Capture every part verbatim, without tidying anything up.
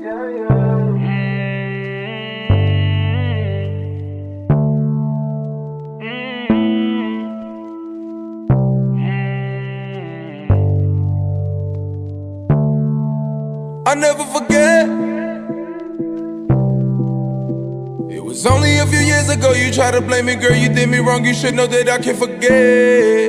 I never forget. It was only a few years ago you tried to blame me, girl. You did me wrong, you should know that I can't forget.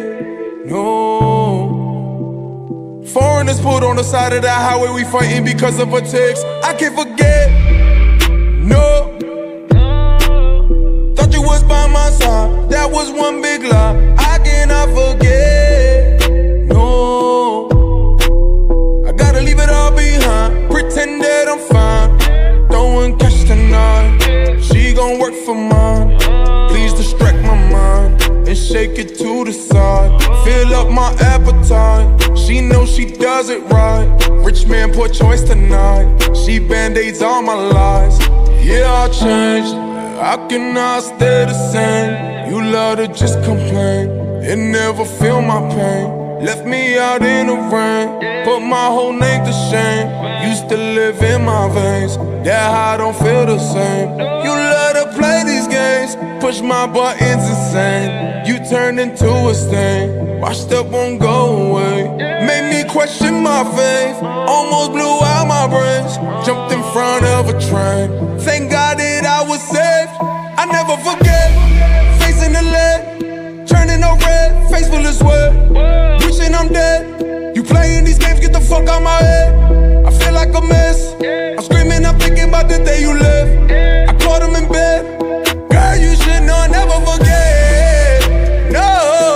No. Foreigners pulled on the side of the highway, we fighting because of a text. I can't forget. No. Thought you was by my side, that was one big lie. I cannot forget. No. I gotta leave it all behind, pretend that I'm fine. Throwing cash tonight, she gon' work for mine. Please distract my mind and shake it to the side. Fill up my appetite, she knows she does it right. Rich man, poor choice tonight. She band-aids all my lies. Yeah, I changed, I cannot stay the same. You love to just complain and never feel my pain. Left me out in the rain, put my whole name to shame. Used to live in my veins, that I don't feel the same. You love to play these games, push my buttons insane. You turned into a stain, washed up won't go away. Made me question my faith, almost blew out my brains. Jumped in front of a train, thank God that I was saved. I never forget, facing the lead, turning no red, face full of sweat. Wishing I'm dead. You playing these games, get the fuck out my head. I feel like a mess. I'm screaming, I'm thinking about the day you left. I caught him in bed. Girl, you should know I never forget. No.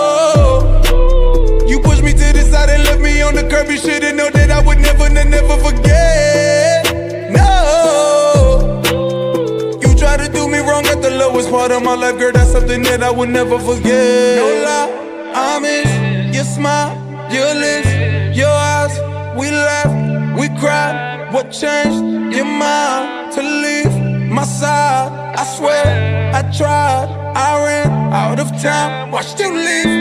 You pushed me to the side and left me on the curb. You should've known that I would never, never forget. No. You tried to do me wrong at the lowest part of my life, girl. That's something that I would never forget. No lie, I miss your smile, your lips, your eyes. We laughed, we cried. What changed your mind to leave my side? I swear I tried, I ran out of time. Watched you leave.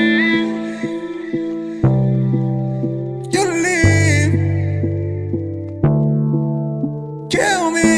You leave. Kill me.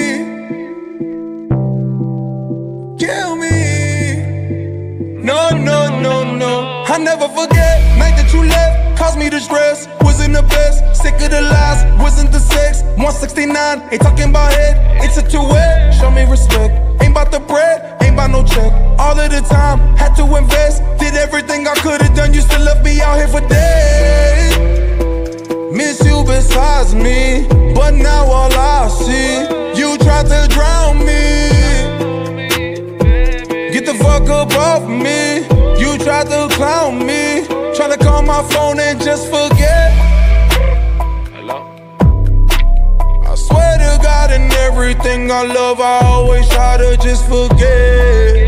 Kill me. No, no, no, no. I never forget. Night that you left caused me distress. Wasn't the best, sick of the lies. Wasn't the sex. one sixty-nine, ain't talking about head. It's a two-way. Show me respect. Ain't about the bread, ain't about no check. All of the time, had to invest. Did everything I could've done. You still left me out here for days. Miss you besides me, but now all I see, you tried to drown me. Get the fuck up off me. You tried to clown me, tryna call my phone and just forget. Hello? I swear to God, in everything I love, I always try to just forget.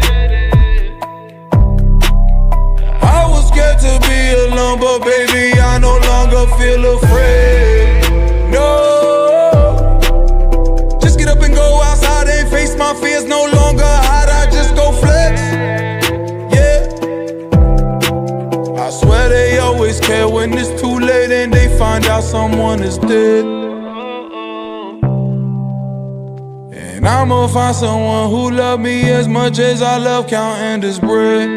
I was scared to be alone, but baby, I no longer feel afraid. No. Just get up and go outside and face my fears. No longer hide, I just go flex. I swear they always care when it's too late and they find out someone is dead. And I'ma find someone who love me as much as I love counting this bread.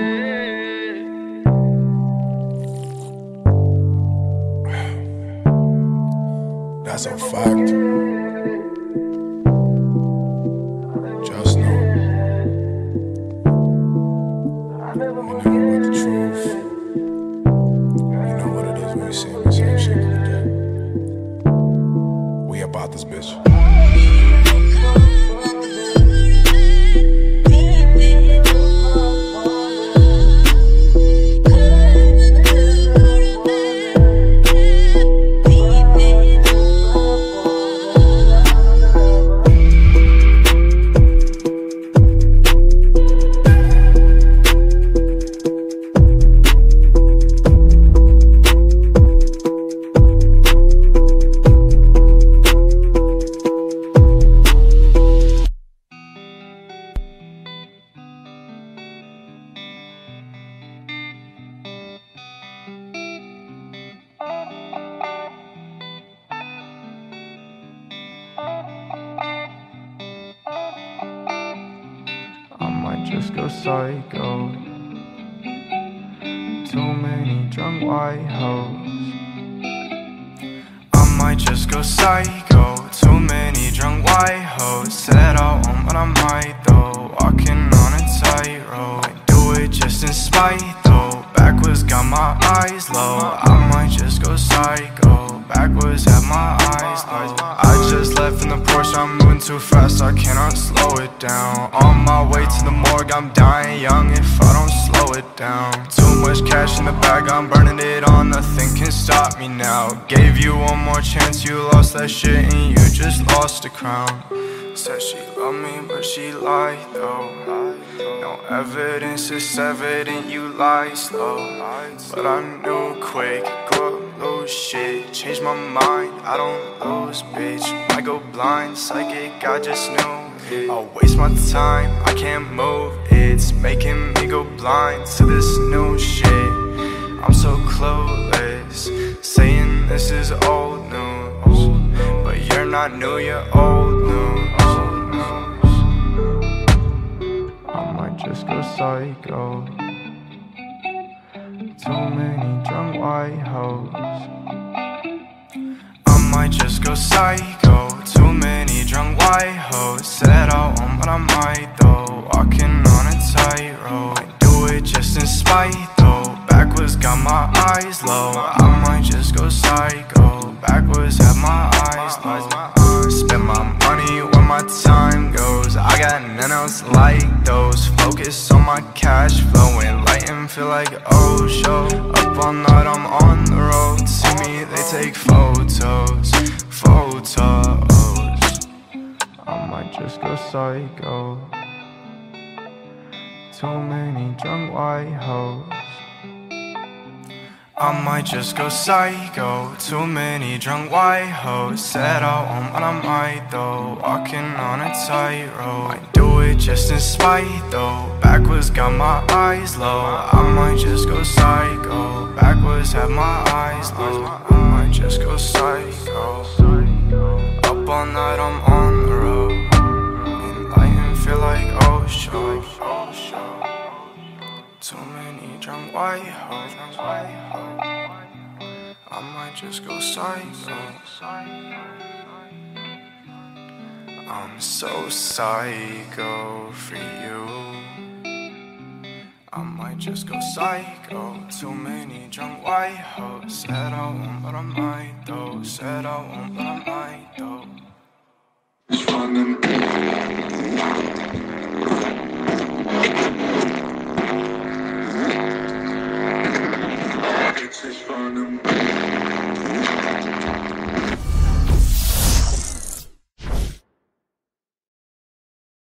That's a fact. Just know. You never want the truth. Same shit again. We about this bitch. go psycho. Too many drunk white hoes. I might just go psycho. Too many drunk white hoes. Said I won't, but I might though. Walking on a tightrope. I do it just in spite though. Backwards got my eyes low. I might just go psycho. Backwards have my eyes low. I just left in the Porsche, I'm moving too fast, I cannot slow it down. On my way to the morgue, I'm dying young if I don't slow it down. Too much cash in the bag, I'm burning it all, nothing can stop me now. Gave you one more chance, you lost that shit and you just lost the crown. Said she loved me, but she lied though. No evidence, it's evident you lied slow. But I knew quick, go up, lose shit. Changed my mind, I don't lose, bitch. I go blind, psychic, I just knew it. I'll waste my time, I can't move. It's making me go blind to this new shit. I'm so clueless, saying this is old news. But you're not new, you're old news. I might just go psycho. Too many drunk white hoes. I might just go psycho. Too many drunk white hoes. Said I won't, but I might though. Walking on a tightrope. I do it just in spite though. Backwards got my eyes low. I might just go psycho. Backwards have my eyes low. Spend my money where my time goes. I got none else like those. Focus on my cash flow. Enlighten, feel like oh show. Up all night, I'm on the road. See me, they take photos. Photos. I might just go psycho. Too many drunk white hoes. I might just go psycho. Too many drunk white hoes. Said I won't, but I might though. Walking on a tightrope. I do it just in spite though. Backwards got my eyes low. I might just go psycho. Backwards have my eyes low. I might just go psycho. Up all night, I'm on the road. Enlighten, feel like oh show. Too many drunk white hoes. I might just go psycho. I'm so psycho for you. I might just go psycho. Too many drunk white hoes. Said I won't, but I might though. Said I won't, but I might though. It's fun. It's fun.